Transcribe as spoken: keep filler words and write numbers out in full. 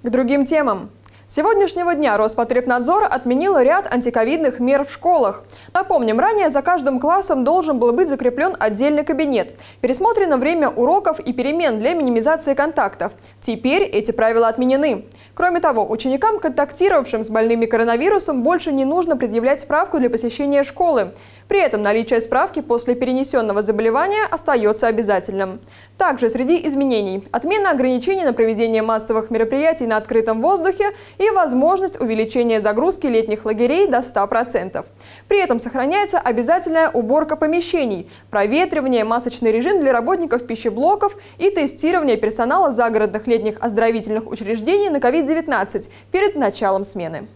К другим темам. С сегодняшнего дня Роспотребнадзор отменил ряд антиковидных мер в школах. Напомним, ранее за каждым классом должен был быть закреплен отдельный кабинет. Пересмотрено время уроков и перемен для минимизации контактов. Теперь эти правила отменены. Кроме того, ученикам, контактировавшим с больными коронавирусом, больше не нужно предъявлять справку для посещения школы. При этом наличие справки после перенесенного заболевания остается обязательным. Также среди изменений – отмена ограничений на проведение массовых мероприятий на открытом воздухе и возможность увеличения загрузки летних лагерей до ста процентов. При этом сохраняется обязательная уборка помещений, проветривание, масочный режим для работников пищеблоков и тестирование персонала загородных летних оздоровительных учреждений на ковид девятнадцать перед началом смены.